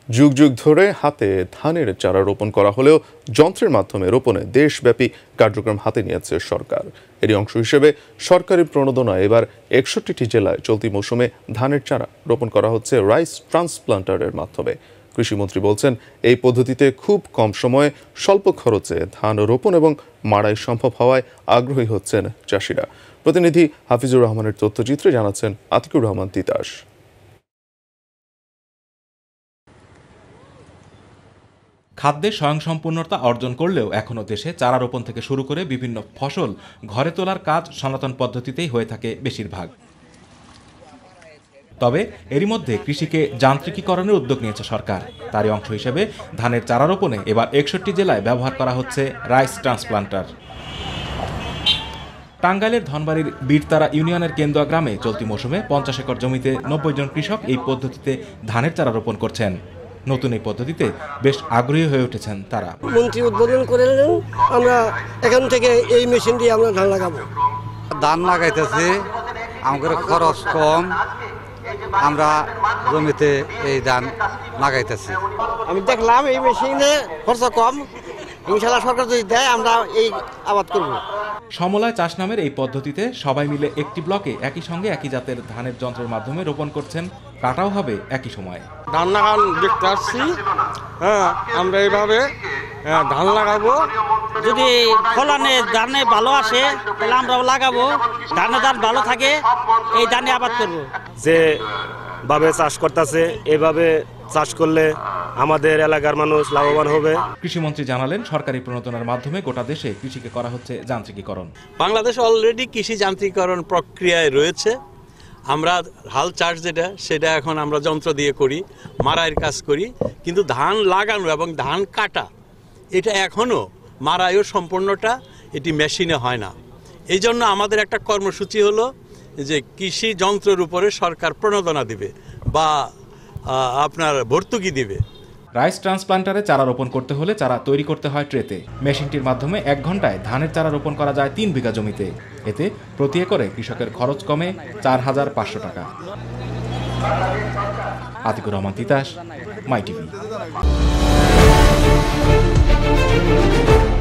যুগ যুগ ধরে হাতে ধানের চারা রোপণ করা হলেও যন্ত্রের মাধ্যমে রোপণে দেশব্যাপী কার্যক্রম হাতে নিয়েছে সরকার। এরই অংশ হিসেবে সরকারি প্রণোদনায় এবার ৬১টি জেলায় চলতি মৌসুমে ধানের চারা রোপণ করা হচ্ছে রাইস ট্রান্সপ্লান্টারের মাধ্যমে। কৃষিমন্ত্রী বলছেন, এই পদ্ধতিতে খুব কম সময়ে স্বল্প খরচে ধান রোপণ এবং মাড়াই সম্ভব হওয়ায় আগ্রহী হচ্ছেন চাষিরা। প্রতিনিধি হাফিজুর রহমানের তথ্যচিত্রে জানাচ্ছেন আতিকুর রহমান তিতাস। খাদ্যে স্বয়ংসম্পূর্ণতা অর্জন করলেও এখনও দেশে চারা রোপণ থেকে শুরু করে বিভিন্ন ফসল ঘরে তোলার কাজ সনাতন পদ্ধতিতেই হয়ে থাকে বেশিরভাগ। তবে এরই মধ্যে কৃষিকে যান্ত্রিকীকরণের উদ্যোগ নিয়েছে সরকার। তারই অংশ হিসেবে ধানের চারা রোপণে এবার ৬১ জেলায় ব্যবহার করা হচ্ছে রাইস ট্রান্সপ্লান্টার। টাঙ্গাইলের ধনবাড়ির বীরতারা ইউনিয়নের কেন্দুয়া গ্রামে চলতি মৌসুমে ৫০ একর জমিতে ৯০ জন কৃষক এই পদ্ধতিতে ধানের চারা রোপণ করছেন। নতুন এই পদ্ধতিতে বেশ আগ্রহী হয়ে উঠেছেন তারা। মন্ত্রী উদ্বোধন করলেন, আমরা এখান থেকে এই মেশিন দিয়ে আমরা ধান লাগাবো। ধান লাগাইতেছি, আমাদের খরচ কম, আমরা জমিতে এই ধান লাগাইতেছি। আমি দেখলাম এই মেশিনে খরচ কম, ইনশাআল্লাহ সরকার যদি দেয় আমরা এই আবাদ করব। সমলয় চাষ নামের এই পদ্ধতিতে সবাই মিলে একটি ব্লকে একই সঙ্গে একই জাতের ধানের যন্ত্রের মাধ্যমে রোপণ করছেন। কাটাও হবে একই সময়। ধান লাগান দেখতে আসছি, আমরা এইভাবে ধান লাগাবো। যদি ফলনে ধানে ভালো আসে তাহলে আমরাও লাগাবো, ধানে ধান ভালো থাকে এই ধানে আবাদ করবো। যে ভাবে চাষ করতেছে এভাবে চাষ করলে আমাদের এলাকার মানুষ লাভবান হবে। কৃষিমন্ত্রী জানালেন, সরকারি প্রণোদনার মাধ্যমে গোটা দেশে কৃষিকে করা হচ্ছে যান্ত্রিকীকরণ। বাংলাদেশ অলরেডি কৃষি যান্ত্রিকীকরণ প্রক্রিয়ায় রয়েছে। আমরা হাল চাষ সেটা এখন আমরা যন্ত্র দিয়ে করি, মাড়াইয়ের কাজ করি, কিন্তু ধান লাগানো এবং ধান কাটা এটা এখনও মাড়াইও সম্পূর্ণটা এটি মেশিনে হয় না। এই জন্য আমাদের একটা কর্মসূচি হলো যে কৃষি যন্ত্রের উপরে সরকার প্রণোদনা দিবে বা আপনার ভর্তুকি দিবে। রাইস ট্রান্সপ্লান্টারে চারা রোপণ করতে হলে চারা তৈরি করতে হয় ট্রেতে। মেশিনটির মাধ্যমে ১ ঘন্টায় ধানের চারা রোপণ করা যায় ৩ বিঘা জমিতে। এতে প্রতি একরে কৃষকের খরচ কমে ৪,৫০০ টাকা। আতিকুর রহমান তিতাস, মাইটিভি।